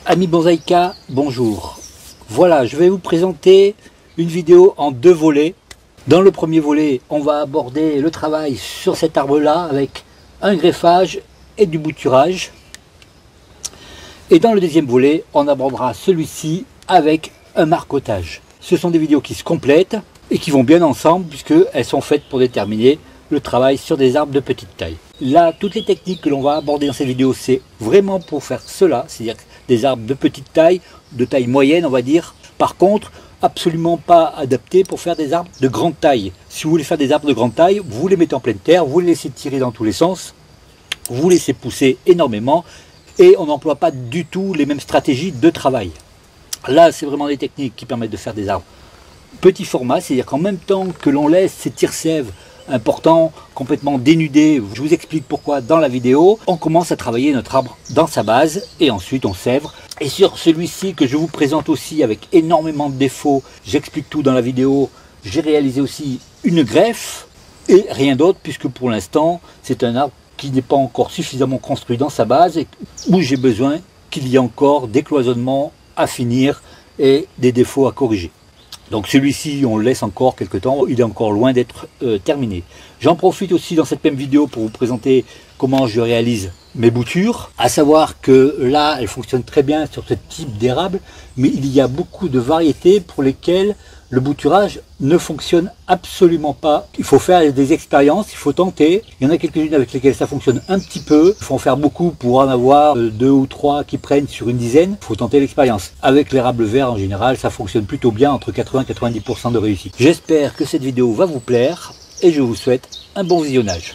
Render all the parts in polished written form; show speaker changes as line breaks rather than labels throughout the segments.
Amis Bonsaïka, bonjour. Voilà, je vais vous présenter une vidéo en deux volets. Dans le premier volet, on va aborder le travail sur cet arbre-là avec un greffage et du bouturage. Et dans le deuxième volet, on abordera celui-ci avec un marcotage. Ce sont des vidéos qui se complètent et qui vont bien ensemble puisqu'elles sont faites pour déterminer le travail sur des arbres de petite taille. Là, toutes les techniques que l'on va aborder dans cette vidéo, c'est vraiment pour faire cela, c'est-à-dire des arbres de petite taille, de taille moyenne on va dire. Par contre, absolument pas adapté pour faire des arbres de grande taille. Si vous voulez faire des arbres de grande taille, vous les mettez en pleine terre, vous les laissez tirer dans tous les sens, vous laissez pousser énormément et on n'emploie pas du tout les mêmes stratégies de travail. Là, c'est vraiment des techniques qui permettent de faire des arbres petit format, c'est-à-dire qu'en même temps que l'on laisse ces tire-sèves importants, complètement dénudés, je vous explique pourquoi dans la vidéo, on commence à travailler notre arbre dans sa base et ensuite on sèvre. Et sur celui-ci que je vous présente aussi avec énormément de défauts, j'explique tout dans la vidéo, j'ai réalisé aussi une greffe et rien d'autre puisque pour l'instant c'est un arbre qui n'est pas encore suffisamment construit dans sa base et où j'ai besoin qu'il y ait encore des cloisonnements à finir et des défauts à corriger. Donc celui-ci, on le laisse encore quelques temps, il est encore loin d'être terminé. J'en profite aussi dans cette même vidéo pour vous présenter comment je réalise mes boutures. À savoir que là, elles fonctionnent très bien sur ce type d'érable, mais il y a beaucoup de variétés pour lesquelles le bouturage ne fonctionne absolument pas. Il faut faire des expériences, il faut tenter. Il y en a quelques-unes avec lesquelles ça fonctionne un petit peu. Il faut en faire beaucoup pour en avoir 2 ou 3 qui prennent sur une dizaine. Il faut tenter l'expérience. Avec l'érable vert en général, ça fonctionne plutôt bien, entre 80 et 90% de réussite. J'espère que cette vidéo va vous plaire et je vous souhaite un bon visionnage.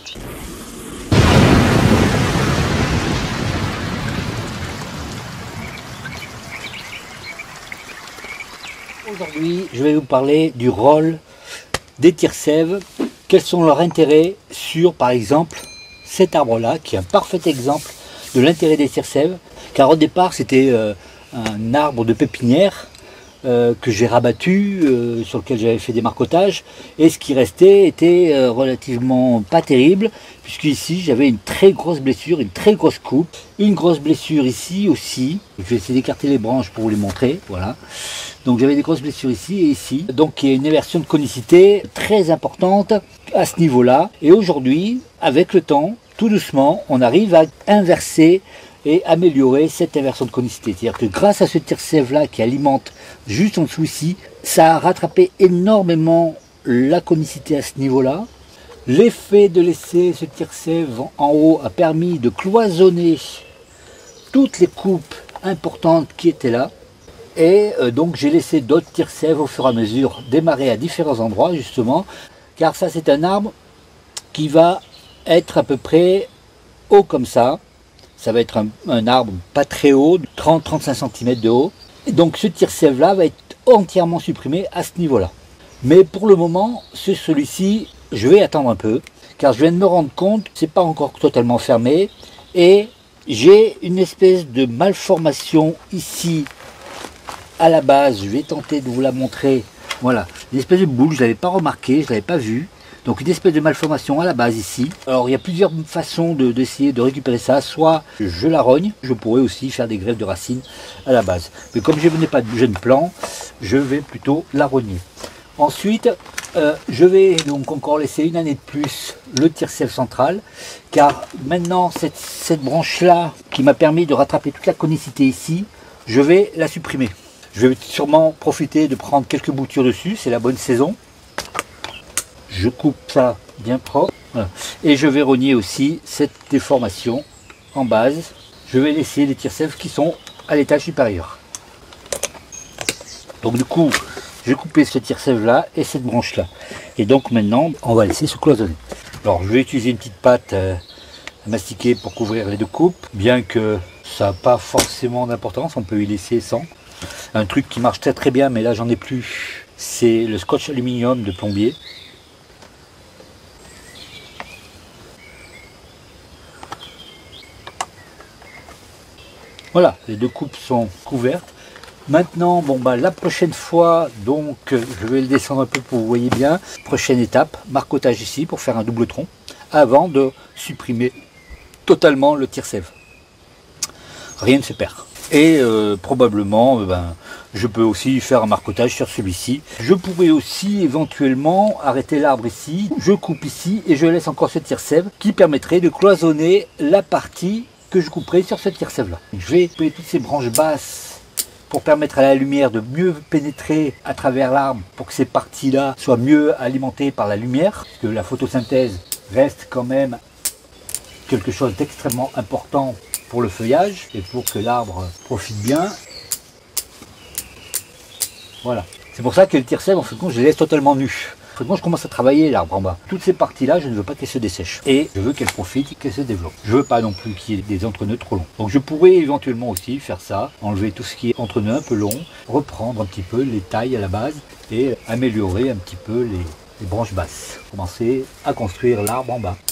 Aujourd'hui, je vais vous parler du rôle des tire-sèves. Quels sont leurs intérêts sur, par exemple, cet arbre-là, qui est un parfait exemple de l'intérêt des tire-sèves. Car au départ, c'était un arbre de pépinière que j'ai rabattu, sur lequel j'avais fait des marcotages. Et ce qui restait était relativement pas terrible, puisqu'ici, j'avais une très grosse blessure, une très grosse coupe. Une grosse blessure ici aussi. Je vais essayer d'écarter les branches pour vous les montrer. Voilà. Donc j'avais des grosses blessures ici et ici. Donc il y a une inversion de conicité très importante à ce niveau-là. Et aujourd'hui, avec le temps, tout doucement, on arrive à inverser et améliorer cette inversion de conicité. C'est-à-dire que grâce à ce tire-sève-là qui alimente juste en dessous ici, ça a rattrapé énormément la conicité à ce niveau-là. L'effet de laisser ce tire-sève en haut a permis de cloisonner toutes les coupes importantes qui étaient là. Et donc j'ai laissé d'autres tire-sèves au fur et à mesure démarrer à différents endroits justement, car ça c'est un arbre qui va être à peu près haut comme ça. Ça va être un arbre pas très haut, 30-35 cm de haut. Et donc ce tire-sève là va être entièrement supprimé à ce niveau-là. Mais pour le moment, sur celui-ci, je vais attendre un peu, car je viens de me rendre compte que c'est pas encore totalement fermé. Et j'ai une espèce de malformation ici à la base, je vais tenter de vous la montrer. Voilà, une espèce de boule, je ne l'avais pas remarqué, je ne l'avais pas vu. Donc une espèce de malformation à la base ici. Alors il y a plusieurs façons d'essayer de récupérer ça. Soit je la rogne, je pourrais aussi faire des greffes de racines à la base. Mais comme je n'ai pas de jeune plant, je vais plutôt la rogner. Ensuite, je vais donc encore laisser une année de plus le tire-sève central. Car maintenant, cette branche-là, qui m'a permis de rattraper toute la conicité ici, je vais la supprimer. Je vais sûrement profiter de prendre quelques boutures dessus, c'est la bonne saison. Je coupe ça bien propre. Voilà. Et je vais rogner aussi cette déformation en base. Je vais laisser les tire-sèves qui sont à l'étage supérieur. Donc du coup, j'ai coupé ce tire-sève là et cette branche là. Et donc maintenant, on va laisser se cloisonner. Alors je vais utiliser une petite pâte à mastiquer pour couvrir les deux coupes, bien que ça n'a pas forcément d'importance, on peut y laisser sans. Un truc qui marche très très bien, mais là j'en ai plus, c'est le scotch aluminium de plombier. Voilà, les deux coupes sont couvertes. Maintenant, bon bah la prochaine fois, donc je vais le descendre un peu pour que vous voyez bien. Prochaine étape, marcotage ici pour faire un double tronc, avant de supprimer totalement le tire-sève. Rien ne se perd. Et probablement, je peux aussi faire un marcotage sur celui-ci. Je pourrais aussi éventuellement arrêter l'arbre ici. Je coupe ici et je laisse encore ce tire-sève qui permettrait de cloisonner la partie que je couperai sur ce tire-sève là. Je vais couper toutes ces branches basses pour permettre à la lumière de mieux pénétrer à travers l'arbre, pour que ces parties-là soient mieux alimentées par la lumière, parce que la photosynthèse reste quand même quelque chose d'extrêmement important pour le feuillage et pour que l'arbre profite bien. Voilà. C'est pour ça que le tire-sève, en fait, je les laisse totalement nus. En fait, moi, je commence à travailler l'arbre en bas. Toutes ces parties-là, je ne veux pas qu'elles se dessèchent. Et je veux qu'elles profitent, qu'elles se développent. Je ne veux pas non plus qu'il y ait des entre-nœuds trop longs. Donc je pourrais éventuellement aussi faire ça, enlever tout ce qui est entre-nœuds un peu long, reprendre un petit peu les tailles à la base et améliorer un petit peu les branches basses. Commencer à construire l'arbre en bas.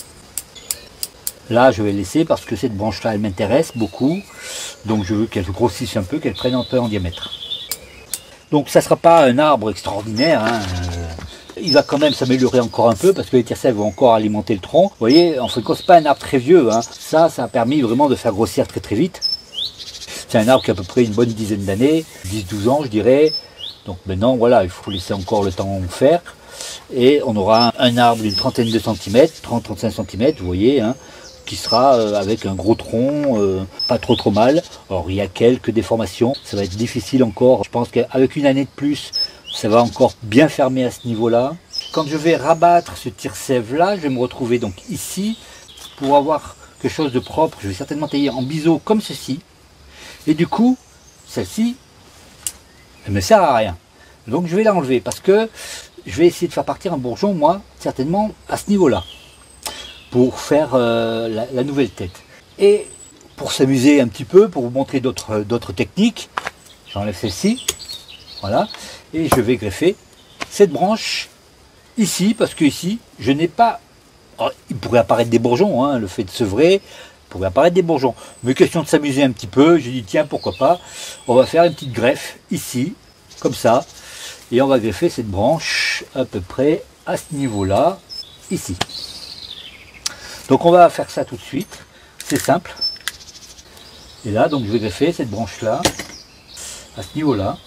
Là, je vais laisser parce que cette branche-là, elle m'intéresse beaucoup. Donc, je veux qu'elle grossisse un peu, qu'elle prenne un peu en diamètre. Donc, ça ne sera pas un arbre extraordinaire. Hein. Il va quand même s'améliorer encore un peu parce que les tire-sèves vont encore alimenter le tronc. Vous voyez, en fait, ce n'est pas un arbre très vieux. Hein. Ça a permis vraiment de faire grossir très très vite. C'est un arbre qui a à peu près une bonne dizaine d'années, 10-12 ans, je dirais. Donc, maintenant, voilà, il faut laisser encore le temps de faire. Et on aura un arbre d'une trentaine de centimètres, 30-35 cm, vous voyez, hein, qui sera avec un gros tronc, pas trop mal. Or il y a quelques déformations, ça va être difficile encore. Je pense qu'avec une année de plus, ça va encore bien fermer à ce niveau-là. Quand je vais rabattre ce tire-sève là, je vais me retrouver donc ici pour avoir quelque chose de propre. Je vais certainement tailler en biseau comme ceci. Et du coup, celle-ci, elle me sert à rien. Donc je vais l'enlever parce que je vais essayer de faire partir un bourgeon, moi, certainement à ce niveau-là, pour faire la nouvelle tête. Et pour s'amuser un petit peu, pour vous montrer d'autres techniques, j'enlève celle-ci, voilà, et je vais greffer cette branche ici, parce que ici, je n'ai pas... Alors, il pourrait apparaître des bourgeons, hein, le fait de sevrer, il pourrait apparaître des bourgeons. Mais question de s'amuser un petit peu, j'ai dit tiens, pourquoi pas, on va faire une petite greffe ici, comme ça, et on va greffer cette branche à peu près à ce niveau-là, ici. Donc on va faire ça tout de suite, c'est simple. Et là, donc je vais greffer cette branche-là, à ce niveau-là.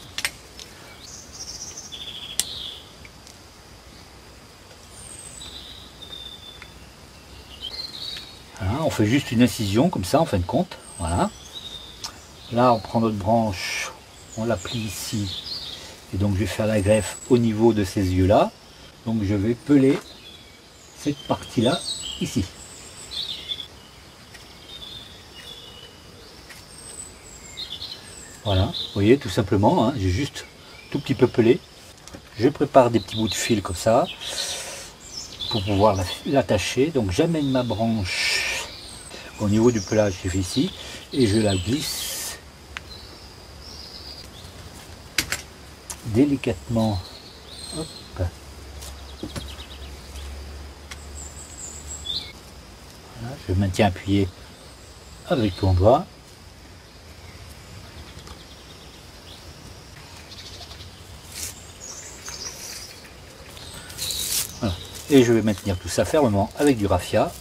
Voilà, on fait juste une incision comme ça en fin de compte. Voilà. Là, on prend notre branche, on la plie ici. Et donc je vais faire la greffe au niveau de ces yeux-là. Donc je vais peler cette partie-là ici. Voilà, vous voyez, tout simplement, hein, j'ai juste tout petit peu pelé. Je prépare des petits bouts de fil comme ça pour pouvoir l'attacher. Donc j'amène ma branche au niveau du pelage que j'ai fait ici et je la glisse délicatement. Hop. Voilà, je maintiens appuyé avec mon doigt. Voilà. Et je vais maintenir tout ça fermement avec du raffia.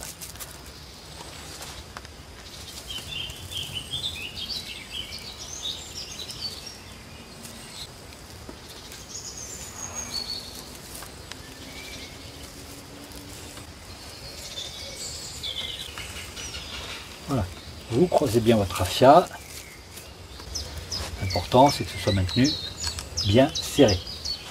Voilà, vous croisez bien votre raffia. L'important c'est que ce soit maintenu bien serré.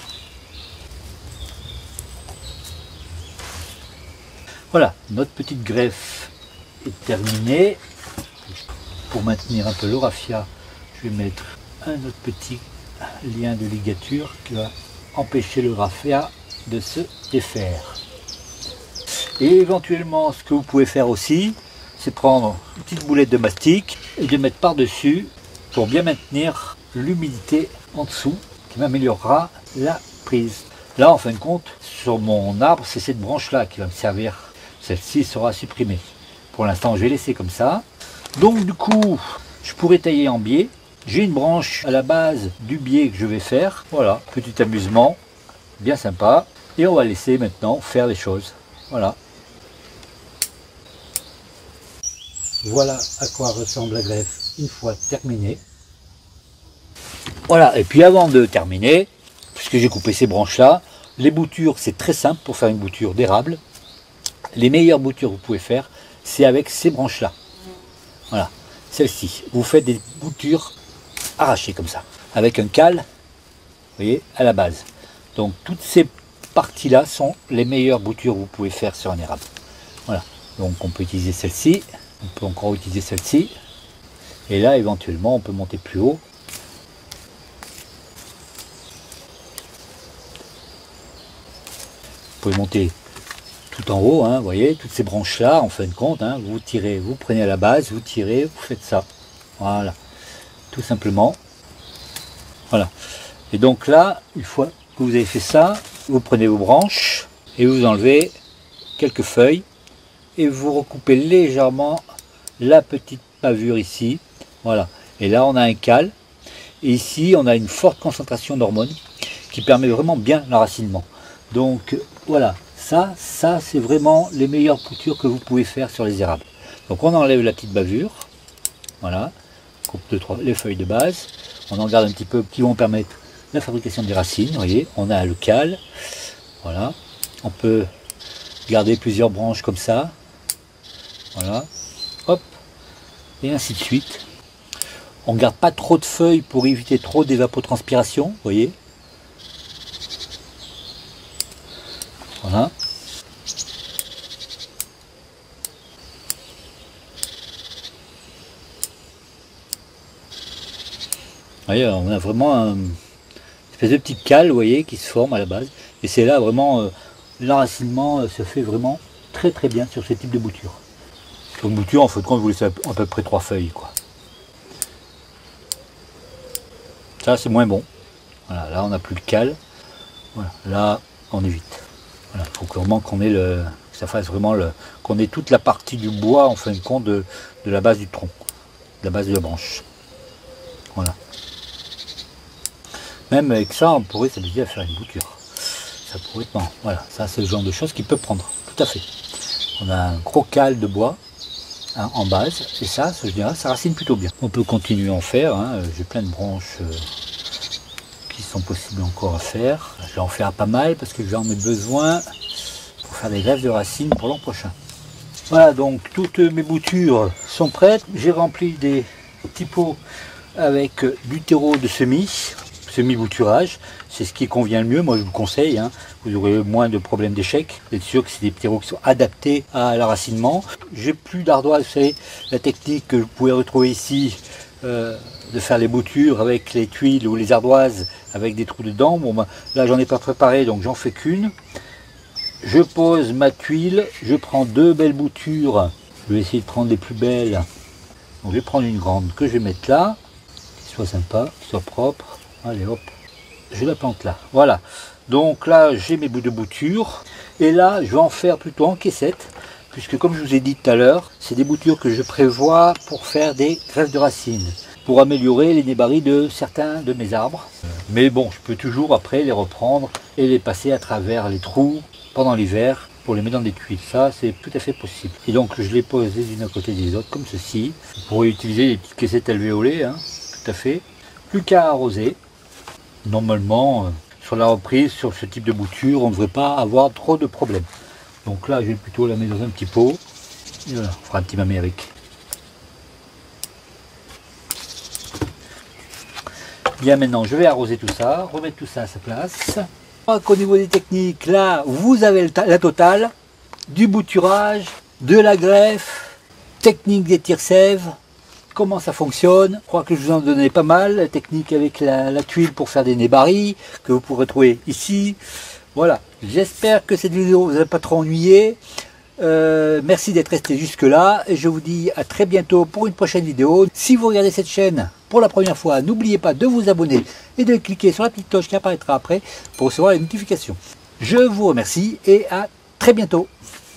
Voilà, notre petite greffe est terminée. Pour maintenir un peu le raffia, je vais mettre un autre petit lien de ligature qui va empêcher le raffia de se défaire. Et éventuellement, ce que vous pouvez faire aussi, c'est prendre une petite boulette de mastic et de mettre par-dessus pour bien maintenir l'humidité en dessous qui m'améliorera la prise. Là, en fin de compte, sur mon arbre, c'est cette branche-là qui va me servir. Celle-ci sera supprimée. Pour l'instant, je vais laisser comme ça. Donc, du coup, je pourrais tailler en biais. J'ai une branche à la base du biais que je vais faire. Voilà, petit amusement, bien sympa. Et on va laisser maintenant faire les choses. Voilà. Voilà à quoi ressemble la greffe une fois terminé. Voilà, et puis avant de terminer, puisque j'ai coupé ces branches-là, les boutures, c'est très simple pour faire une bouture d'érable. Les meilleures boutures que vous pouvez faire, c'est avec ces branches-là. Voilà, celle-ci. Vous faites des boutures arrachées comme ça, avec un cale, vous voyez, à la base. Donc toutes ces parties-là sont les meilleures boutures que vous pouvez faire sur un érable. Voilà, donc on peut utiliser celle-ci, on peut encore utiliser celle-ci, et là éventuellement on peut monter plus haut. Vous pouvez monter tout en haut, hein, vous voyez, toutes ces branches-là, en fin de compte, hein, vous tirez, vous prenez à la base, vous tirez, vous faites ça. Voilà, tout simplement. Voilà. Et donc là, une fois que vous avez fait ça, vous prenez vos branches et vous enlevez quelques feuilles et vous recoupez légèrement la petite bavure ici. Voilà. Et là, on a un cale. Et ici, on a une forte concentration d'hormones qui permet vraiment bien l'enracinement. Donc voilà, ça c'est vraiment les meilleures boutures que vous pouvez faire sur les érables. Donc on enlève la petite bavure, voilà, coupe les feuilles de base, on en garde un petit peu qui vont permettre la fabrication des racines. Vous voyez, on a le cale, voilà, on peut garder plusieurs branches comme ça, voilà, hop, et ainsi de suite. On ne garde pas trop de feuilles pour éviter trop d'évapotranspiration, vous voyez. Voilà. Vous voyez, on a vraiment une espèce de petite cale, vous voyez, qui se forme à la base. Et c'est là vraiment, l'enracinement se fait vraiment très très bien sur ce type de bouture. Sur une bouture, en fait, quand vous laissez à peu près 3 feuilles, quoi. Ça, c'est moins bon. Voilà, là, on n'a plus le cale. Voilà, là, on évite. Voilà, il faut vraiment qu'on ait ça fasse vraiment qu'on ait toute la partie du bois en fin de compte de la base du tronc, de la base de la branche. Voilà. Même avec ça, on pourrait s'amuser à faire une bouture. Ça pourrait être marrant. Voilà, ça c'est le genre de choses qui peut prendre. Tout à fait. On a un gros cale de bois hein, en base, et ça, je dirais, ça racine plutôt bien. On peut continuer à en faire. Hein. J'ai plein de branches. Qui sont possibles encore à faire. Je vais en faire pas mal parce que j'en ai besoin pour faire des greffes de racines pour l'an prochain. Voilà, donc toutes mes boutures sont prêtes. J'ai rempli des petits pots avec du terreau de semi-bouturage. C'est ce qui convient le mieux, moi je vous conseille. Hein. Vous aurez moins de problèmes d'échec. Vous êtes sûr que c'est des terreaux qui sont adaptés à l'enracinement. J'ai plus d'ardoise, vous savez, la technique que vous pouvez retrouver ici. De faire les boutures avec les tuiles ou les ardoises avec des trous dedans. Bon, ben, là j'en ai pas préparé donc j'en fais qu'une. Je pose ma tuile, je prends 2 belles boutures. Je vais essayer de prendre les plus belles. Donc je vais prendre une grande que je vais mettre là, qui soit sympa, qui soit propre. Allez hop, je la plante là. Voilà. Donc là j'ai mes bouts de bouture et là je vais en faire plutôt en caissette. Puisque comme je vous ai dit tout à l'heure, c'est des boutures que je prévois pour faire des greffes de racines, pour améliorer les nébaries de certains de mes arbres. Mais bon, je peux toujours après les reprendre et les passer à travers les trous pendant l'hiver pour les mettre dans des tuiles. Ça, c'est tout à fait possible. Et donc je les pose les unes à côté des autres comme ceci. Vous pourrez utiliser les petites caissettes alvéolées, hein, tout à fait. Plus qu'à arroser. Normalement, sur la reprise, sur ce type de bouture, on ne devrait pas avoir trop de problèmes. Donc là, je vais plutôt la mettre dans un petit pot. Et voilà, on fera un petit mamé avec. Bien, maintenant, je vais arroser tout ça, remettre tout ça à sa place. Au niveau des techniques, là, vous avez la totale du bouturage, de la greffe, technique des tire-sève, comment ça fonctionne. Je crois que je vous en donnais pas mal. La technique avec la tuile pour faire des nébaries, que vous pourrez trouver ici. Voilà, j'espère que cette vidéo vous a pas trop ennuyé. Merci d'être resté jusque là et je vous dis à très bientôt pour une prochaine vidéo. Si vous regardez cette chaîne pour la première fois, n'oubliez pas de vous abonner et de cliquer sur la petite cloche qui apparaîtra après pour recevoir les notifications. Je vous remercie et à très bientôt.